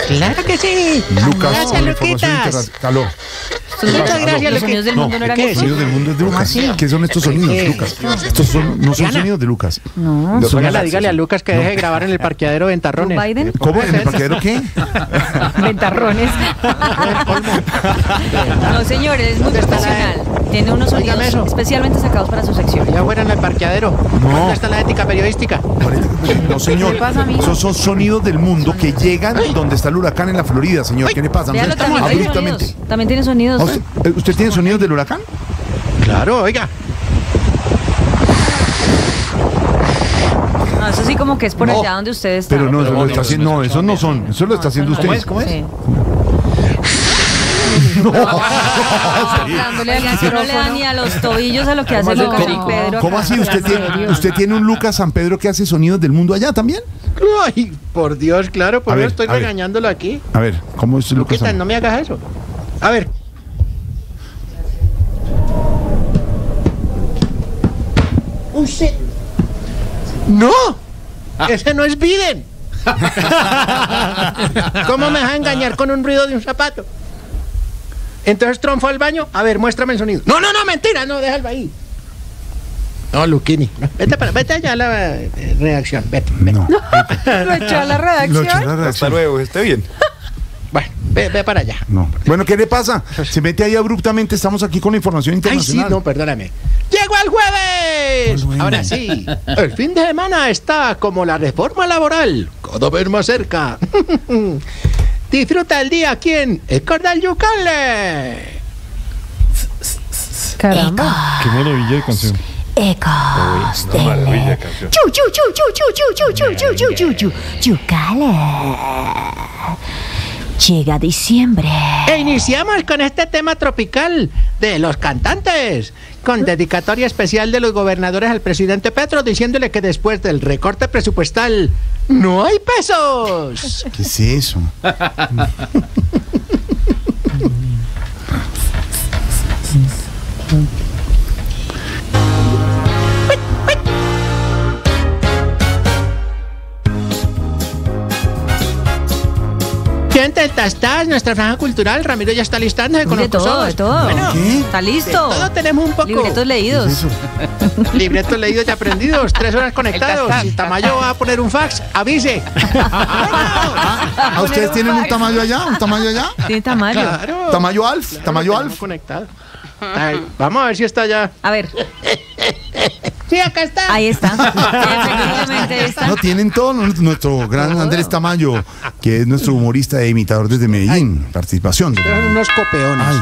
Claro que sí. Lucas, Gracias, con la información Luquitas. Aló. Muchas gracias, Los sonidos del mundo no eran ¿qué? esos. Sonidos del mundo es de Lucas. así? ¿Qué son estos sonidos, ¿Qué? Lucas? Estos no son Diana. sonidos de Lucas. No. Dígale, dígale a Lucas que deje de grabar en el parqueadero Ventarrones. Biden. ¿Cómo? ¿En el parqueadero qué? Ventarrones. No, señores, es muy ¿Dónde está profesional. Tiene unos Óigame sonidos eso. especialmente sacados para su sección. Ya fuera en el parqueadero. No. ¿Dónde está la ética periodística? No, señor. ¿Qué le pasa, amigo? Esos son sonidos del mundo que llegan donde está el huracán en la Florida, señor. ¿Qué le pasa? Véalo, también tiene Abruptamente. sonidos. También tiene sonidos. ¿Usted tiene sonidos del huracán? Claro, oiga. No, eso sí como que es por No. allá donde ustedes están. Pero no, eso lo está haciendo. No, esos no son. Eso lo está haciendo usted. Sí. No. Dándole al micrófono. No le da ni a los tobillos a lo que hace Lucas San Pedro. ¿Cómo acá. así? ¿Usted tiene un Lucas San Pedro que hace sonidos del mundo allá también? Ay, por Dios, claro, por A eso ver, estoy a ver. regañándolo aquí. A ver, ¿cómo es Lucas Luquitas, San no me hagas eso. A ver. Usted. ¡No! Ese no es Biden. ¿Cómo me vas a engañar con un ruido de un zapato? Entonces Trump fue al baño. A ver, muéstrame el sonido. No, mentira, no, déjalo ahí. No, Luquini. Vete allá a la redacción. Vete. No. Lo echó a la Lo redacción. echó la Hasta redacción. luego, esté bien. Bueno, ve para allá. No. Bueno, ¿qué le pasa? Se mete ahí abruptamente. Estamos aquí con la información Ay, sí, internacional. no, perdóname. ¡Llegó el jueves! Bueno. Ahora sí, el fin de semana está como la reforma laboral, cada vez más cerca. Disfruta el día aquí en El Cordal Yucale. Caramba. Qué maravilla de canción. Ecos Una maravilla de canción. Yucale. Llega diciembre. E iniciamos con este tema tropical de los cantantes, con dedicatoria especial de los gobernadores al presidente Petro, diciéndole que después del recorte presupuestal no hay pesos. ¿Qué es eso? Gente, estás nuestra franja cultural. Ramiro ya está listándose con De los todo, ojos. de todo. Bueno, ¿Qué? Está de listo. todo tenemos un poco. Libretos ¿Qué es leídos. eso? Libretos leídos y aprendidos, 3 horas conectados. Si Tamayo va a poner un fax, avise. ¿A ustedes tienen un tamaño allá? ¿Un tamaño allá? Tiene tamaño. Claro. ¿Tamaño Alf? Claro, ¿Tamaño tenemos Alf? conectado. Ay, vamos a ver si está ya. A ver, Sí, acá está. ahí está. Efectivamente, ahí está. No, tienen todo. Nuestro gran Andrés Tamayo, que es nuestro humorista e imitador desde Medellín. Participación. Son unos copeones. Ay.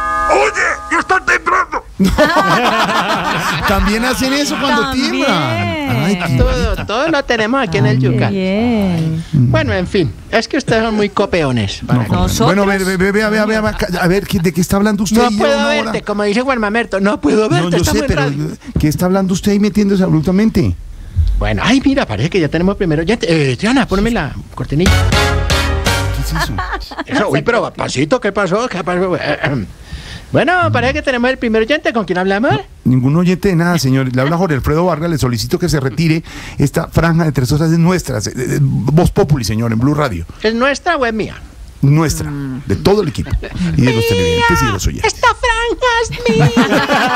También hacen eso cuando También. tiemblan. Ay, qué- Todo lo tenemos aquí en el Qué Yucal. bien. Bueno, en fin, es que ustedes son muy copeones. Nosotros. Bueno, vea, a ver, ¿de qué está hablando usted? No ahí? puedo Lleva una hora. verte, como dice Juan Mamerto, no puedo verte, No, yo estamos sé, en pero radio. ¿qué está hablando usted ahí metiéndose abruptamente? Bueno, ay, mira, parece que ya tenemos primero. Ya Triana, ponme la cortinilla. ¿Qué es eso? Eso, uy, pero pasito, ¿qué pasó? ¿Qué pasó? Bueno, parece que tenemos el primer oyente. ¿Con quién hablamos? Ningún oyente de nada, señor. Le habla Jorge Alfredo Vargas. Le solicito que se retire. Esta franja de 3 horas es nuestra. Voz Populi, señor, en Blue Radio. ¿Es nuestra o es mía? Nuestra, de todo el equipo. Y de los televidentes y de los oyentes. Esta franja es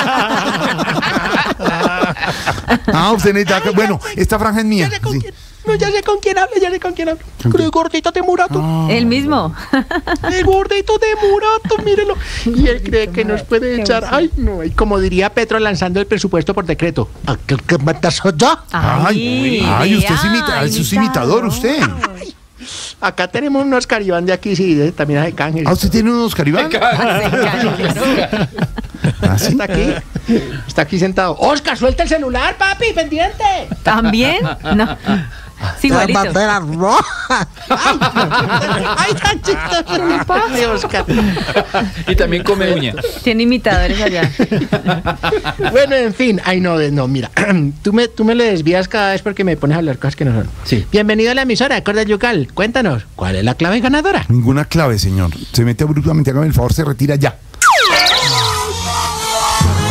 mía. Ah, usted necesita. Bueno, esta franja es mía. Ya sé con Sí. quién. No, ya sé con quién habla, ya sé con quién habla. Con el gordito de Murato. El mismo. El gordito de Murato, mírelo. Y él cree que nos puede echar. Ay, no. Y como diría Petro lanzando el presupuesto por decreto. ¿Aquel que mata soy yo? Ay, usted es imitador, usted. Acá tenemos unos caribán de aquí, sí, también hay canje. Ah, ¿usted tiene unos caribán? ¿Ah, sí? Está aquí sentado. Oscar, suelta el celular, papi, pendiente. ¿También? No. Sí, igualito. Ay, tan chistoso. Ay, Oscar. Y también come uña. Tiene imitadores allá. Bueno, en fin. Ay, no, mira. Tú me le desvías cada vez porque me pones a hablar cosas que no son. Sí. Bienvenido a la emisora de Cordal Yucal. Cuéntanos, ¿cuál es la clave ganadora? Ninguna clave, señor. Se mete abruptamente, hágame el favor, se retira ya.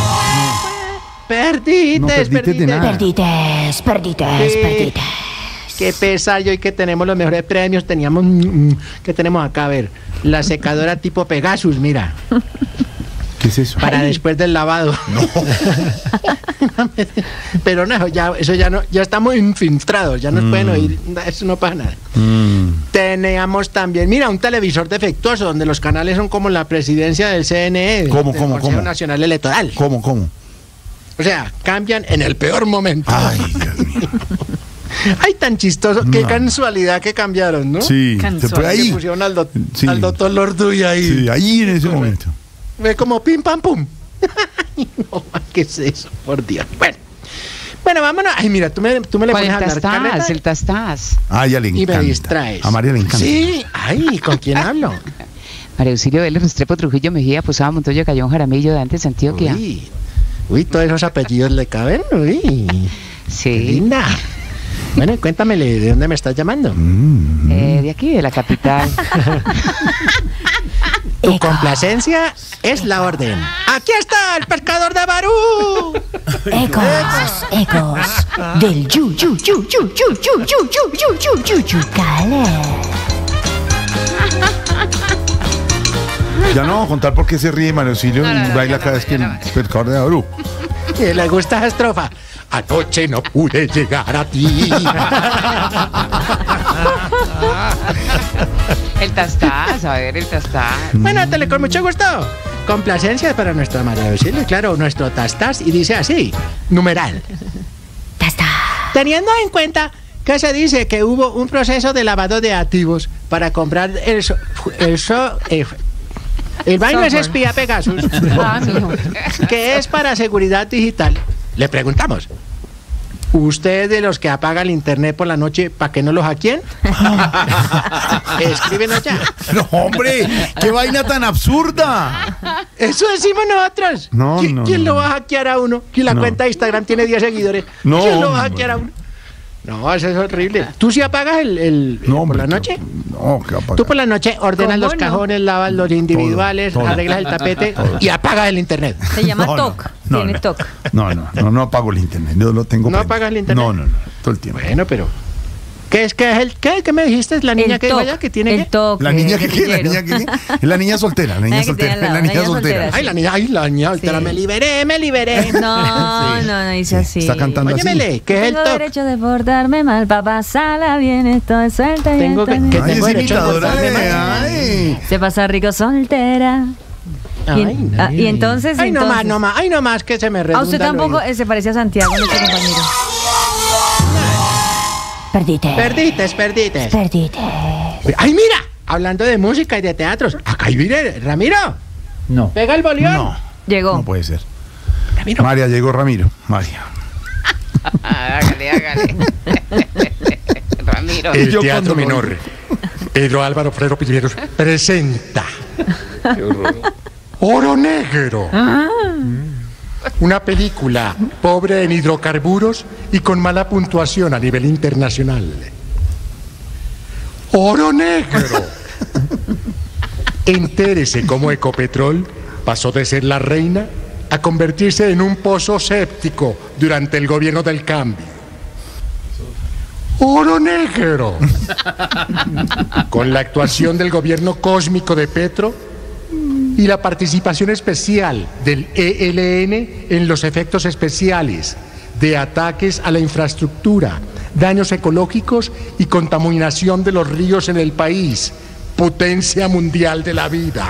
Perdites, No perdiste de nada. Perdites. Sí. Qué pesar, y hoy que tenemos los mejores premios, teníamos... ¿Qué tenemos acá? A ver, la secadora tipo Pegasus, mira. ¿Qué es eso? Para después del lavado. No. Pero no, eso ya no, ya estamos infiltrados, ya nos pueden oír, eso no pasa nada. Teníamos también, mira, un televisor defectuoso, donde los canales son como la presidencia del CNE, ¿Cómo, del cómo, Consejo cómo? Nacional Electoral. ¿Cómo? O sea, cambian en el peor momento. Ay, Dios mío. Ay, tan chistoso, qué No. casualidad que cambiaron, ¿no? Sí, se fue Que ahí. pusieron al, Sí. al doctor Lorduy ahí. Sí, ahí en ese momento. Ve como pim pam pum. Ay, no, ¿qué es eso? Por Dios. Bueno, vámonos. Ay, mira, tú me le ¿Cuál pones a hablar, tastas? Carleta, El tastas. Ah, ya le y encanta. me distraes. A María le encanta. Sí, ay, ¿con quién hablo? María Auxilio Vélez Restrepo Trujillo Mejía Posada Montoya Cayón Jaramillo de antes Antioquia. Uy, todos esos apellidos le caben. Uy, qué Sí. linda. Bueno, cuéntamele, ¿de dónde me estás llamando? De aquí, de la capital. Tu complacencia es la orden. ¡Aquí está el pescador de Barú! Ecos del Yucales. Ya no vamos a contar por qué se ríe María Auxilio y baila cada vez que el pescador de Barú. Y le gusta esa estrofa. Anoche no pude llegar a ti. El tastas, a ver, el tastas. Bueno, Tele, con mucho gusto. Complacencia para nuestra María Auxilio, claro, nuestro tastas, y dice así, numeral. Teniendo en cuenta que se dice que hubo un proceso de lavado de activos para comprar el baño es espía Pegasus, Ah, mijo. que es para seguridad digital. Le preguntamos, ¿usted de los que apaga el internet por la noche para que no lo hackeen? Escríbenos ya. No, hombre, qué vaina tan absurda. Eso decimos nosotros. No, ¿Quién no. lo va a hackear a uno? Que la No. cuenta de Instagram tiene 10 seguidores. No, ¿Quién lo va a hombre. hackear a uno? No, eso es horrible. ¿Tú sí apagas No, por hombre, la noche? No, ¿qué va a pagar? Tú por la noche ordenas ¿Cómo los no? cajones, lavas los individuales, todo. arreglas el tapete Todo. y apagas el internet. Se llama No, TOC. no, Tiene no. TOC. No apago el internet. Yo lo tengo. ¿No prendido. apagas el internet? No, todo el tiempo. Bueno, pero ¿qué es el qué? ¿Qué me dijiste? ¿La niña El que dijo TOC. allá que tiene El qué? TOC. La niña que qué, la guerrillero. niña que qué. Es la niña soltera, la niña La que tiene soltera, al lado, la niña soltera. Ay, la niña, Sí. me liberé. No, dice así. Está cantando así. Óyemele, ¿qué es el Tengo TOC? derecho de portarme mal, papá, sala bien, estoy suelta y Tengo que- estoy- que Ay, tengo es derecho a imitadora portarme de... mal. Ay. Se pasa rico soltera. Y entonces, Ay, no entonces- más que se me A redunda usted el tampoco oído. se parece a Santiago, nuestro compañero. Perdite. Ay, mira, hablando de música y de teatros, acá viene Ramiro. No. Pega el bolión. No, Llegó. no puede ser. Ramiro. María, llegó Ramiro. María. Hágale. Ramiro. Y El yo Teatro cuando lo Menor, Pedro Álvaro Fredo Piñeros, presenta Oro Negro. Una película pobre en hidrocarburos y con mala puntuación a nivel internacional. Oro Negro. Entérese cómo Ecopetrol pasó de ser la reina a convertirse en un pozo séptico durante el gobierno del cambio. Oro Negro. Con la actuación del gobierno cósmico de Petro y la participación especial del ELN en los efectos especiales de ataques a la infraestructura, daños ecológicos y contaminación de los ríos en el país, potencia mundial de la vida.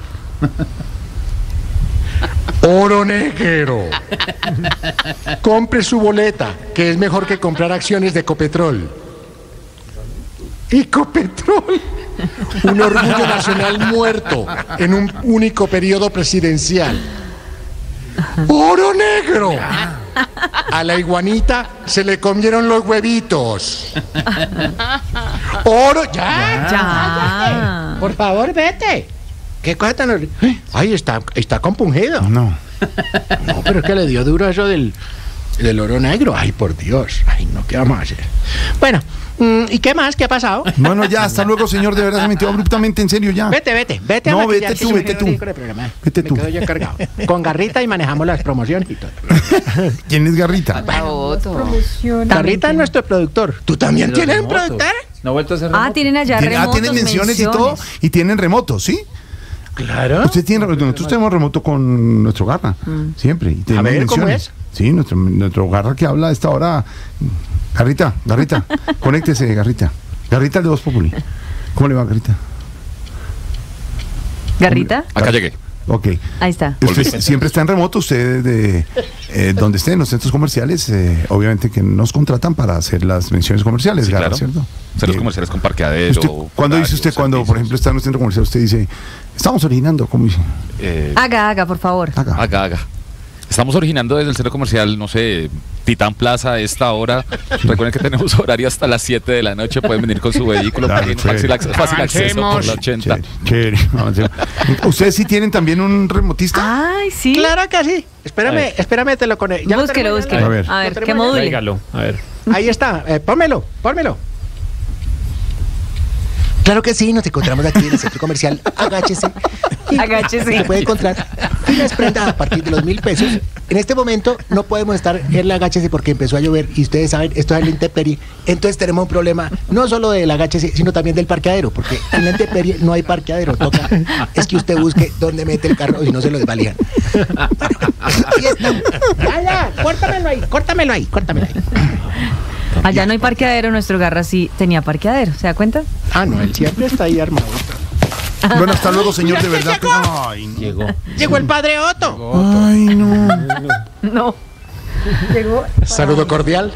Oro Negro. Compre su boleta, que es mejor que comprar acciones de Ecopetrol. Ecopetrol. Un orgullo nacional muerto en un único periodo presidencial. Oro Negro. A la iguanita se le comieron los huevitos. Oro, ya. Ya. Por favor, vete. ¿Qué cosa tan horrible? Ay, está compungido. No. No, pero es que le dio duro eso del oro negro. Ay, por Dios. Ay, no, ¿qué vamos a hacer? Bueno, ¿Y qué más? ¿Qué ha pasado? Bueno, ya, hasta luego, señor, de verdad se metió abruptamente, en serio, ya. Vete a No, maquillar, vete que tú, soy vete el tú. único del programa. Vete Me tú. quedo yo encargado. Con Garrita y manejamos las promociones y todo. ¿Quién es Garrita? Garrita es nuestro productor. ¿Tú también tienes un productor? No ha vuelto a hacer Ah, tienen allá remotos, tienen menciones y todo, y tienen remotos, ¿sí? Claro. Usted tiene, nosotros tenemos remoto con nuestro Garra, siempre. Y tenemos ver, ¿cómo menciones. es? Sí, nuestro Garra que habla a esta hora. Garrita, conéctese, Garrita. Garrita de Voz Populi. ¿Cómo le va, Garrita? ¿Garrita? Acá llegué. Ok. Ahí está. Usted siempre está en remoto, usted donde esté, en los centros comerciales, obviamente que nos contratan para hacer las menciones comerciales, Sí, Garra, claro. ¿cierto? Centros comerciales con parqueadero. ¿Cuándo dice usted, cuando, por ejemplo, está en un centro comercial, usted dice, estamos originando, ¿cómo dice? Haga, por favor. Haga. Estamos originando desde el centro comercial, no sé, Titán Plaza a esta hora. Recuerden que tenemos horario hasta las 7 de la noche. Pueden venir con su vehículo. Claro, Tienen chévere. fácil acceso por la 80. Chévere. ¿Ustedes sí tienen también un remotista? Ay, sí. Claro que sí. Espérame, te lo conecto. Búsquelo. A ver. A ver, Lo ¿qué tenemos ya. module? Tráigalo, a ver. Ahí está. Pónmelo. Claro que sí, nos encontramos aquí en el centro comercial. Agáchese. Agáchese. Se puede encontrar finas prendas a partir de los 1.000 pesos. En este momento no podemos estar en la agáchese porque empezó a llover y ustedes saben, esto es la intemperie. Entonces tenemos un problema no solo del agáchese, sino también del parqueadero, porque en la intemperie no hay parqueadero. Toca es que usted busque dónde mete el carro y no se lo desvalían. Bueno, ahí está. Ya, córtamelo ahí. Allá no hay parqueadero, nuestro Garra sí tenía parqueadero, ¿se da cuenta? Ah, no, él siempre está ahí armado. Bueno, hasta luego, señor, de verdad. Ay, no. Llegó el padre Otto. Ay, no. No. Llegó. Saludo cordial.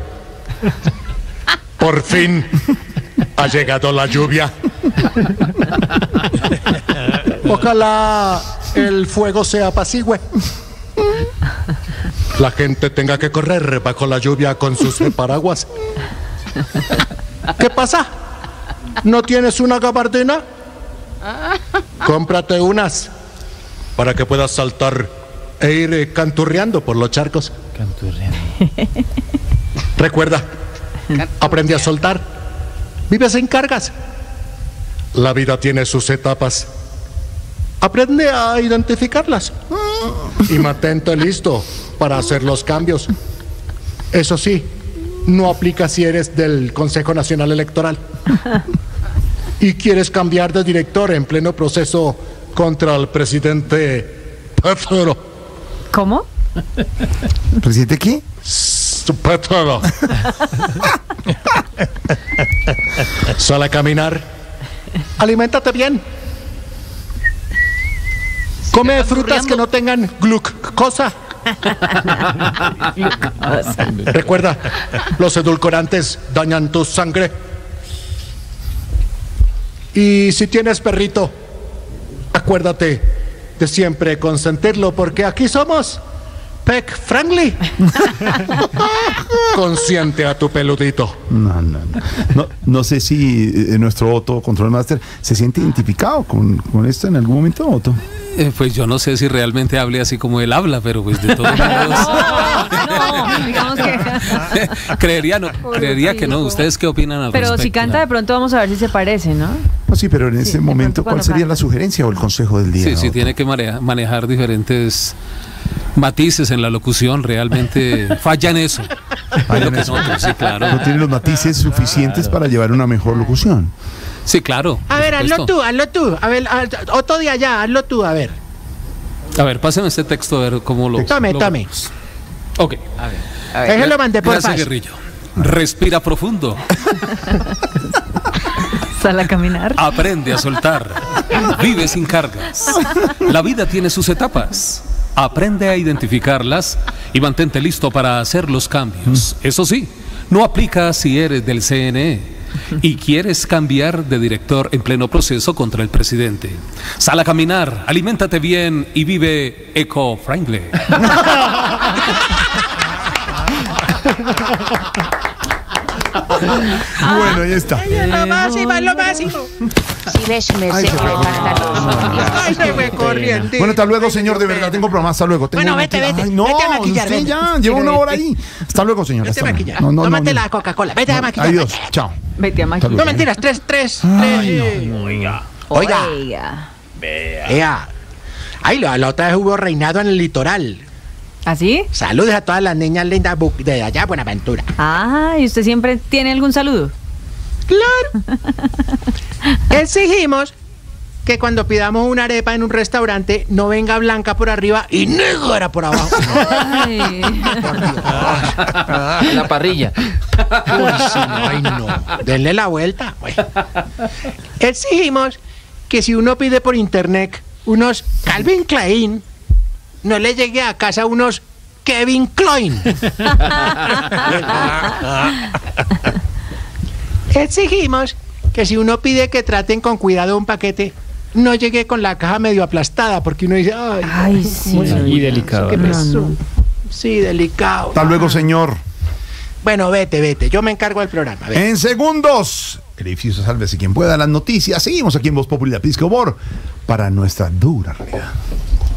Por fin ha llegado la lluvia. Ojalá el fuego se apacigüe. La gente tenga que correr bajo la lluvia con sus paraguas. ¿Qué pasa? ¿No tienes una gabardina? Cómprate unas para que puedas saltar e ir canturreando por los charcos. Recuerda, aprende a soltar. Vive sin cargas. La vida tiene sus etapas. Aprende a identificarlas y mantente listo para hacer los cambios. Eso sí, no aplica si eres del Consejo Nacional Electoral y quieres cambiar de director en pleno proceso contra el presidente Petro. ¿Cómo? ¿Presidente qué? Petro. Sal a caminar. Aliméntate bien. Come frutas que no tengan glucosa. Recuerda, los edulcorantes dañan tu sangre. Y si tienes perrito, acuérdate de siempre consentirlo, porque aquí somos pet friendly. Consiente a tu peludito. No sé si nuestro Otto Control Master se siente identificado con esto en algún momento, Otto. Pues yo no sé si realmente hable así como él habla, pero pues de todos modos. No, digamos que. creería que no. ¿Ustedes qué opinan al Pero respecto? si canta de pronto vamos a ver si se parece, ¿no? No, sí, pero en ese de momento, pronto ¿cuál cuando sería canta. la sugerencia o el consejo del día? Sí, Otto? tiene que manejar diferentes matices en la locución. Realmente falla en eso. Falla en Lo que eso. nosotros, sí, claro. No tiene los matices suficientes para llevar una mejor locución. Sí, claro. A por ver, supuesto. hazlo tú. A ver, Otto de allá, hazlo tú, a ver. A ver, pásenme este texto a ver cómo lo. Tome. Ok. Déjelo mandé por Gracias, fax. Guerrillo. Respira profundo. Sal a caminar. Aprende a soltar. Vive sin cargas. La vida tiene sus etapas. Aprende a identificarlas y mantente listo para hacer los cambios. Eso sí, no aplica si eres del CNE y quieres cambiar de director en pleno proceso contra el presidente. Sal a caminar, aliméntate bien y vive eco-friendly. Bueno, ahí está. Lo máximo. Sí, ves, me sé Ay, se fue corriendo. Bueno, hasta luego, señor, de verdad, tengo programa, hasta luego. Bueno, vete. Ay, no, Vete a maquillar, usted vete. ya, lleva una hora ahí. Hasta luego, señor. Vete a hasta luego. maquillar. No, Tómate la Coca-Cola. Vete a maquillar. Adiós, vete. chao. Vete a Hasta maquillar. luego. No mentiras, tres. Oiga. Ea. Ay, la otra vez hubo reinado en el litoral. ¿Así? Saludos a todas las niñas lindas de allá, Buenaventura. Ah, ¿y usted siempre tiene algún saludo? Claro. Exigimos que cuando pidamos una arepa en un restaurante no venga blanca por arriba y negra por abajo. Ay. La parrilla. Uy, sí, no, ay, no. Denle la vuelta. Bueno. Exigimos que si uno pide por internet unos Calvin Klein, no le llegue a casa unos Kevin Klein. Exigimos que si uno pide que traten con cuidado un paquete, no llegue con la caja medio aplastada, porque uno dice, Ay, sí. Y delicado. qué No, pesó. no. Sí, delicado. Hasta luego, señor. Bueno, vete. Yo me encargo del programa. Vete. En segundos, el edificio sálvese quien pueda, las noticias. Seguimos aquí en Voz Populi, la Pisco Bor, para nuestra dura realidad.